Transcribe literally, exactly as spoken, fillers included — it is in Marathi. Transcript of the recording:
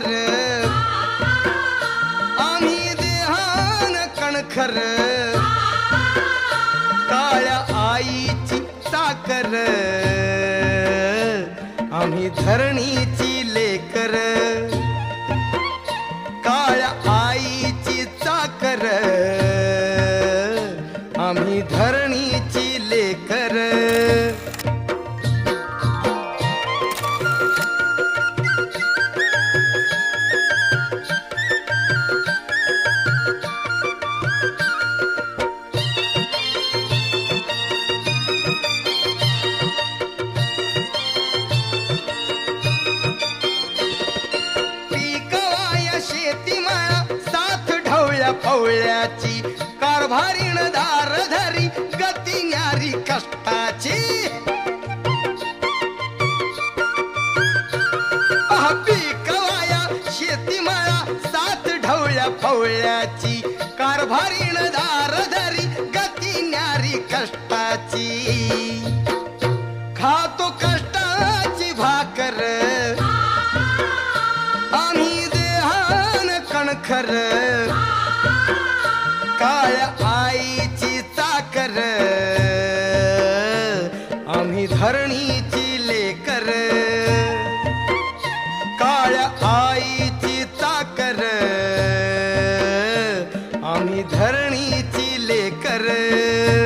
भाकर, आम्ही देहान कणखर, काळ्या आईची चाकर, आम्ही धरणीची लेकर, काळ्या आईची चाकर, आम्ही धरणीची लेकर. पवळ्याची कारभारीण दारधरी गती न्यारी कष्टाची. पिकवाया शेतीमाळा सात ढवळ्या पवळ्याची कारभारीण दारधरी गती न्यारी कष्टाची. खातो कष्टाची भाकर, आम्ही देहान कणखर, काळ्या आईची चाकर, आम्ही धरणीची लेकर, काळ्या आईची चाकर, आम्ही धरणीची लेकर.